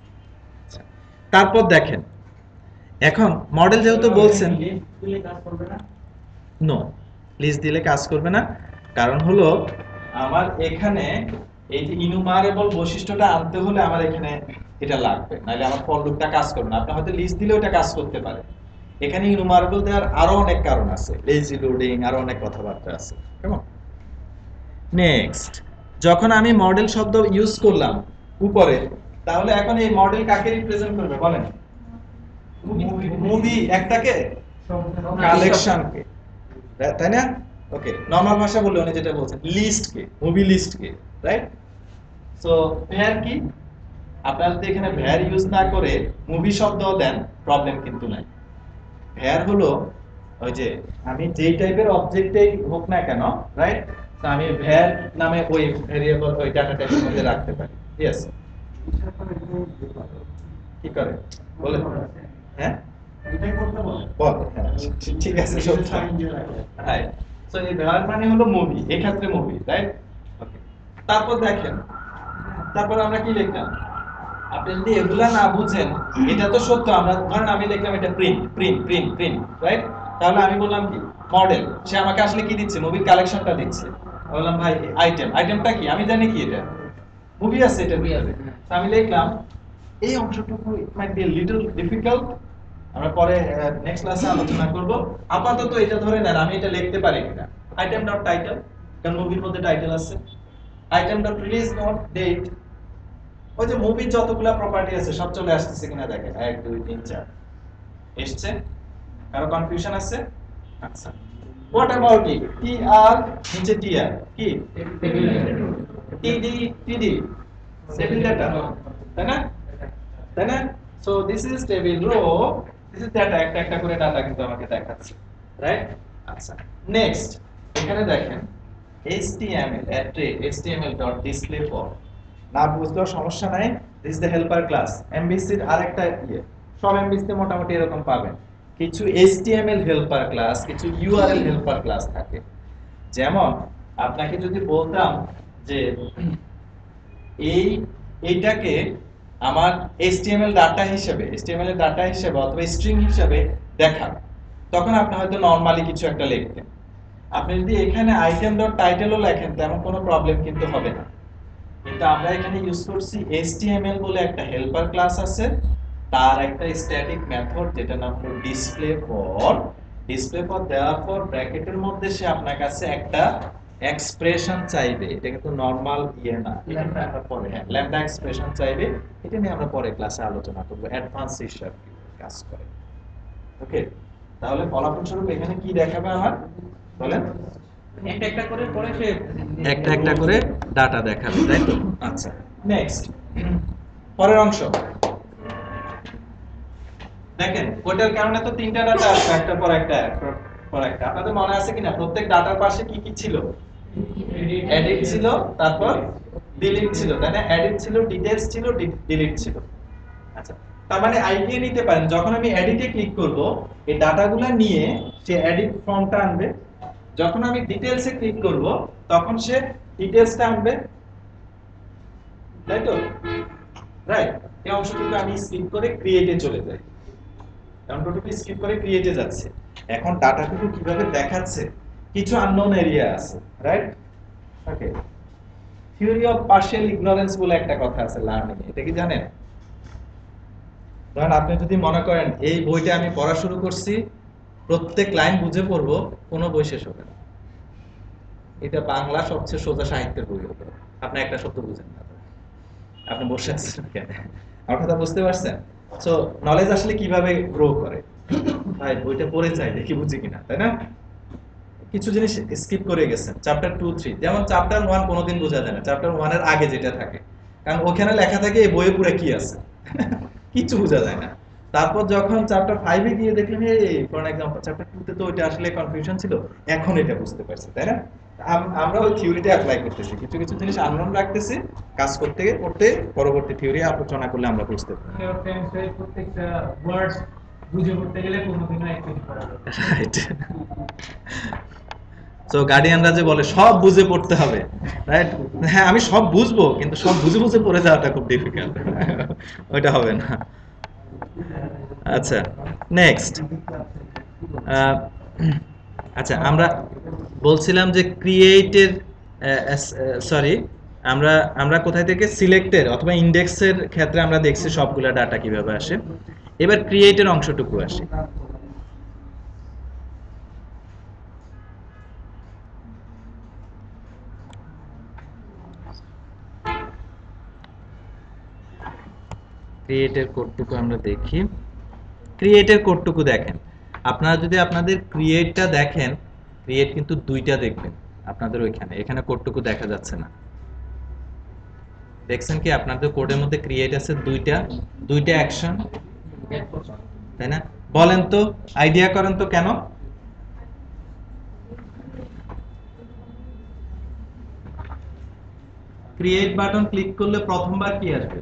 S1: তারপর দেখেন এখন মডেল যেহেতু বলছেন নো, লিস্ট দিলে কাজ করবে না, কারণ হলো আমার এখানে এই যে ইনুমারেবল বৈশিষ্ট্যটা আনতে হলে আমার এখানে এটা লাগবে, নাহলে আমার ফর লুপটা কাজ করবে না। আপনি হয়তো লিস্ট দিলে ওটা কাজ করতে পারে, এখানে ইনুমারেবল দেওয়ার আরো অনেক কারণ আছে, লেজি লোডিং আরো অনেক কথাবার্তা আছে, কেমন। নেক্সট, যখন আমি মডেল শব্দ ইউজ করলাম উপরে, তাহলে এখন এই মডেল কাকে রিপ্রেজেন্ট করবে বলেন, মুভি একটাকে, কালেকশনকে, তাই না। ওকে, নরমাল ভাষা বললে উনি যেটা বলছেন লিস্টকে, মুভি লিস্টকে, রাইট। সো ভ্যার কি, আপনারা যদি এখানে ভ্যার ইউজ না করে মুভি শব্দ দেন প্রবলেম কিন্তু নাই। ভ্যার হলো ওই যে আমি যেই টাইপের অবজেক্টেই হোক না কেন, রাইট, তো আমি ভ্যার নামে ওই ভেরিয়েবল ওই ডাটা টাইপের মধ্যে রাখতে পারি। ইয়েস, কি করে বলে, হ্যাঁ
S4: এটাই করতে বলে
S1: বল, হ্যাঁ ঠিক আছে সত্য, রাইট। সো এই ভ্যার মানে হলো মুভি, এই ক্ষেত্রে মুভি, রাইট। ওকে, তারপর দেখেন, তারপর আমরা কি লিখলাম, আপনি যদি এগুলা না বুঝেন, এটা তো সত্য, আমরা ধরেন আমি লিখলাম এটা print print print print, right. তাহলে আমি বললাম কি মডেল, সে আমাকে আসলে কি দিচ্ছে, মুভির কালেকশনটা দিচ্ছে। বললাম ভাই আইটেম, আইটেমটা কি, আমি জানি কি এটা মুভি আছে, এটা মুভি আছে, তো আমি লিখলাম এই অংশটুকু it might be little difficult, আমরা পরে নেক্সট ক্লাসে আলোচনা করব। আপাতত এটা ধরে নেন আমি এটা লিখতে পারি কিনা, আইটেম ডট টাইটেল, কারণ মুভির মধ্যে টাইটেল আছে, item dot release note date, ওই যে মুভির যতগুলা প্রপার্টি আছে সব চলে আসছে কিনা দেখেন, 1 2 3 4 এসছে, কারো কনফিউশন আছে? আচ্ছা, হোয়াট অ্যাবাউট ইট, টি আর নিচে টি আর কি টিডি টিডি টেবিল ডাটা, তাই না, তাই না। So this is table row, this is data, একটা একটা করে ডাটা কিন্তু আমাকে দেখাচ্ছে, রাইট। আচ্ছা, নেক্সট এখানে দেখেন html html.displayPort, না বুঝলেও সমস্যা নাই, this is the helper class. MVC এর আরেকটা সব এমভিসি তে মোটামুটি এরকম পাবেন, কিছু html হেল্পার ক্লাস, কিছু url হেল্পার ক্লাস থাকে। যেমন আপনাকে যদি বলতাম যে এইটাকে আমার HTML ডাটা হিসেবে, HTML এর ডাটা হিসেবে অথবা স্ট্রিং হিসেবে দেখাও, তখন আপনি হয়তো নরমালি কিছু একটা লিখতেন। আপনি যদি এখানে আইটেম ডট টাইটেলও লেখেন তেমন কোনো প্রবলেম কিন্তু হবে না। কিন্তু আমরা এখানে ইউজ করছি HTML বলে একটা হেল্পার ক্লাস আছে, তার একটা স্ট্যাটিক মেথড যেটা নাম হলো ডিসপ্লে ফর দেওয়ার পর ব্র্যাকেটের মধ্যে সে আপনার কাছে একটা এক্সপ্রেশন চাইবে। এটা কিন্তু নরমাল না, এটা নিয়ে আমরা পরে ল্যাম্বডা এক্সপ্রেশন চাইবে। এটা নিয়ে আমরা পরে ক্লাসে আলোচনা করব অ্যাডভান্স হিসাব কাজ করে। ওকে, তাহলে ফলাফলস্বরূপ এখানে কি দেখাবে আমার বলেন?
S3: একটা একটা করে পরে সে
S1: একটা একটা করে ডাটা দেখাবে, তাই তো? আচ্ছা, নেক্সট পরের অংশ দেখেন। কোটার কারণে তো তিনটা ডাটা আছে, একটার পর একটা পর একটা। আপনাদের মনে আছে কিনা প্রত্যেক ডাটার পাশে কি কি ছিল? এডিট ছিল, তারপর ডিলিট ছিল, তাই না? এডিট ছিল, ডিটেইলস ছিল, ডিলিট ছিল। আচ্ছা, তার মানে আইডিয়া নিতে পারেন যখন আমি এডিটে ক্লিক করব এই ডাটাগুলো নিয়ে সে এডিট ফর্মটা আনবে, যখন আমি ডিটেইলসে ক্লিক করব তখন সে ডিটেইলসটা আনবে, তাই তো? রাইট। এই অংশটুকু আমি স্কিপ করে ক্রিয়েটে চলে যাই, অংশটুকু স্কিপ করে ক্রিয়েটে যাচ্ছে। এখন ডাটাটুকু কিভাবে দেখাচ্ছে? কিছু আননোন এরিয়া আছে, right? Okay, theory of partial ignorance বলে একটা কথা আছে লার্নিং, এটা কি জানেন? ধরেন আপনি যদি মনে করেন এই বইটা আমি পড়া শুরু করছি, প্রত্যেক লাইন বুঝে পড়বো, কোনো বই শেষ হবে না। এটা বাংলা সবচেয়ে সোজা সাহিত্যের বই হতো, আপনি একটা শব্দ বুঝেন না, আপনি বসে আছেন কেন? আমার কথা বুঝতে পারছেন? সো নলেজ আসলে কিভাবে গ্রো করে? ভাই বইটা পড়ে চাই দেখি বুঝি কিনা, তাই না? কিছু জিনিস স্কিপ করে গেছেন, চ্যাপ্টার 2 3, যেমন চ্যাপ্টার 1 কোনোদিন বোঝা যায় না, চ্যাপ্টার 1 এর আগে যেটা থাকে, কারণ ওখানে লেখা থাকে এই বইয়ে পুরো কি আছে কিছু বোঝা যায় না। তারপর যখন চ্যাপ্টার 5 এ গিয়ে দেখলেন এই ফর এক্সাম্পল চ্যাপ্টার 2 তে তো ওইটা আসলে কনফিউশন ছিল, এখন এটা বুঝতে পারছি, তাই না? আমরা ওই থিওরিটা অ্যাপ্লাই করতেছি, কিছু কিছু জিনিস আননোন রাখতেছি, কাজ করতে করতে পরবর্তী থিওরি আলোচনা করলে আমরা বুঝতে পারি।
S2: প্রত্যেকটা ওয়ার্ড বুঝে পড়তে গেলে কোনোদিনও অ্যাক্টিভ করা যাবে না।
S1: রাইট। সো গার্ডিয়ানরা যে বলে সব বুঝে পড়তে হবে, রাইট? হ্যাঁ আমি সব বুঝবো, কিন্তু সব বুঝে বুঝে পড়ে যাওয়াটা খুব ডিফিকাল্ট, ওইটা হবে না। আচ্ছা, নেক্সট। আচ্ছা, আমরা বলছিলাম যে ক্রিয়েটের, সরি, আমরা আমরা কোথায় থেকে সিলেক্টের অথবা ইন্ডেক্সের ক্ষেত্রে আমরা দেখছি সবগুলা ডাটা কিভাবে আসে। এবার ক্রিয়েটের অংশটুকু আসে। ক্রিয়েটের কোডটুকু আমরা দেখি। ক্রিয়েটের কোডটুকু দেখেন, আপনারা যদি আপনাদের ক্রিয়েটটা দেখেন, ক্রিয়েট কিন্তু দুইটা দেখবেন আপনাদের ওইখানে, এখানে কোডটুকু দেখা যাচ্ছে না। দেখছেন কি আপনাদের কোডের মধ্যে ক্রিয়েট আছে দুইটা অ্যাকশন, তাই না? বলেন তো, আইডিয়া করেন তো কেন? ক্রিয়েট বাটন ক্লিক করলে প্রথমবার কি আসবে?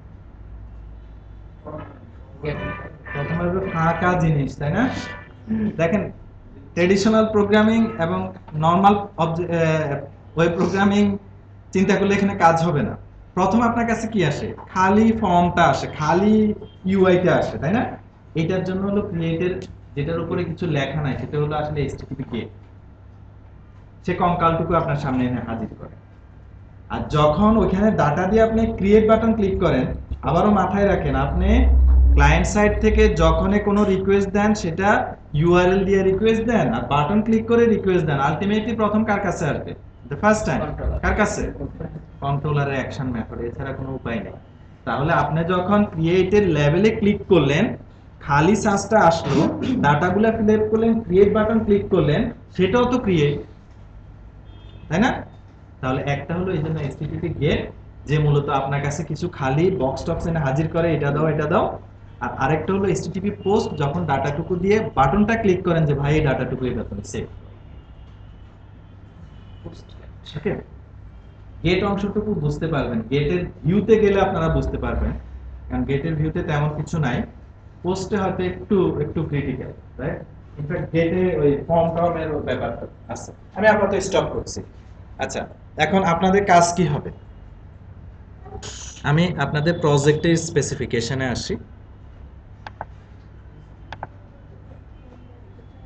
S1: প্রথমবার ফাঁকা জিনিস, তাই না? দেখেন ট্রেডিশনাল প্রোগ্রামিং এবং নরমাল ওয়েব প্রোগ্রামিং চিন্তা করলে এখানে কাজ হবে না। প্রথম আপনার কাছে কি আসে? খালি ফর্মটা আসে, খালি ইউআইটা আসে, তাই না? এটার জন্য হলো ক্রিয়েটের, যেটার উপরে কিছু লেখা নাই সেটা হলো আসলে HTTP গেট, সে কঙ্কালটুকু আপনার সামনে এনে হাজির করে। আর যখন ওইখানে ডাটা দিয়ে আপনি ক্রিয়েট বাটন ক্লিক করেন, আবারও মাথায় রাখেন আপনি ক্লায়েন্ট সাইড থেকে যখনই কোনো রিকোয়েস্ট দেন সেটা ইউআরএল দিয়ে রিকোয়েস্ট দেন আর বাটন ক্লিক করে রিকোয়েস্ট দেন, আলটিমেটলি প্রথম কার কাছে আসবে? দ্য ফার্স্ট টাইম কার কাছে? কন্ট্রোলারের অ্যাকশন মেথড, এছাড়া কোনো উপায় নেই। তাহলে আপনি যখন ক্রিয়েটের লেভেলে ক্লিক করলেন, খালি সার্চটা আসলো, ডাটাগুলো ফিল আপ করলেন, ক্রিয়েট বাটন ক্লিক করলেন, সেটাও তো ক্রিয়েট, তাই না? তাহলে একটা হলো এই জন্য HTTP গেট, যে মূলত আপনার কাছে কিছু খালি বক্স টক্স এনে হাজির করে, এটা দাও এটা দাও। আর আরেকটা হলো HTTP পোস্ট, যখন ডাটাটুকু দিয়ে বাটনটা ক্লিক করেন যে ভাই এই ডাটাটুকু এই বাটনে সেভ। ওকে, গেট অংশটুকু বুঝতে পারবেন, গেটের ভিউতে গেলে আপনারা বুঝতে পারবেন, কারণ গেটের ভিউতে তেমন কিছু নাই, পোস্টে হয়তো একটু একটু ক্রিটিক্যাল, রাইট? ইনফ্যাক্ট গেটে ওই ফর্ম টর্মের ব্যাপারটা আছে। আমি আপাতত স্টপ করছি। আচ্ছা, এখন আপনাদের কাজ কি হবে? আমি আপনাদের প্রজেক্টের স্পেসিফিকেশনে আসি।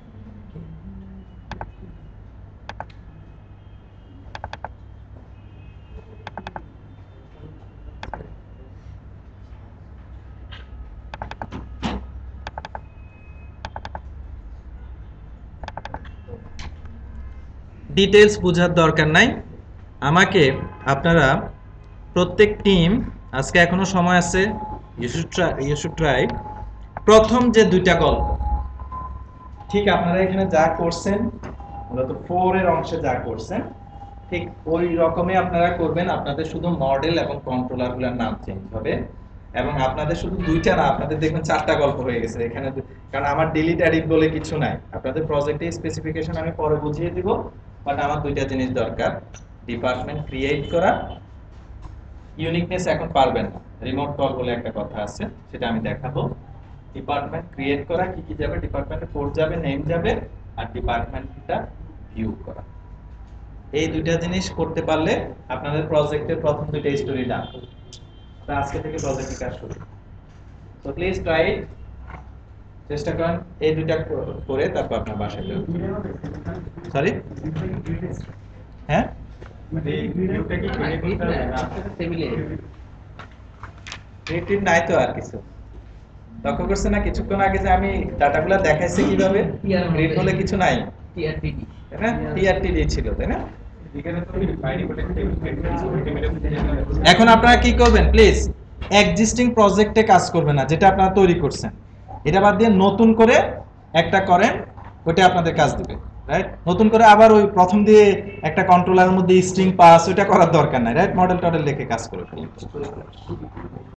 S1: ডিটেইলস বোঝার দরকার নাই। আমাকে আপনারা প্রত্যেক টিম, আজকে এখনো সময় আছে, ইউ শুড ট্রাই প্রথম যে দুইটা গল্প ঠিক আপনারা এখানে যা করছেন মূলত 4 এর অংশে যা করছেন ঠিক ওই রকমই আপনারা করবেন। আপনাদের শুধু মডেল এবং কন্ট্রোলারগুলোর নাম চেঞ্জ হবে এবং আপনাদের শুধু দুইটা না, আপনাদের দেখবেন 4টা গল্প হয়ে গেছে এখানে, কারণ আমার ডিলিট এডিট বলে কিছু নাই। আপনাদের প্রজেক্টের স্পেসিফিকেশন আমি পরে বুঝিয়ে দিব, বাট আমার দুইটা জিনিস দরকার, ডিপার্টমেন্ট ক্রিয়েট করা, ইউনিকনেস এখন পারবেন না, রিমোট কল বলে একটা কথা আছে, সেটা আমি দেখাবো। ডিপার্টমেন্ট ক্রিয়েট করা, কি কি যাবে, ডিপার্টমেন্টের কোড যাবে, নেম যাবে, আর ডিপার্টমেন্টটা ভিউ করা। এই দুইটা জিনিস করতে পারলে আপনাদের প্রজেক্টের প্রথম দুইটা স্টোরি ডান। তো আজকে থেকে প্রজেক্টে কাজ শুরু। সো প্লিজ ট্রাই, চেষ্টা করেন এই দুইটা করে তারপর আপনার বাসায় যাবেন। সরি, হ্যাঁ ক্রিয়েটিভ নাই তো আর কিছু। লক্ষ্য করছে না কিছুক্ষণ আগে যে আমি ডাটাগুলো দেখাইছি কিভাবে, গ্রিড বলে কিছু নাই,
S3: টিআরটিডি
S1: তাই না? টিআরটিডি ছিল, তাই না? এখন আপনারা কি করবেন, প্লিজ এক্সিস্টিং প্রজেক্টে কাজ করবেন না, যেটা আপনারা তৈরি করছেন এটা বাদ দিয়ে নতুন করে একটা করেন, ওটা আপনাদের কাজ দিবে, রাইট? নতুন করে আবার ওই প্রথম দিয়ে একটা কন্ট্রোলারের মধ্যে স্ট্রিং পাস ওটা করার দরকার নাই, রাইট? মডেল টডেল লিখে কাজ করে ফেলুন।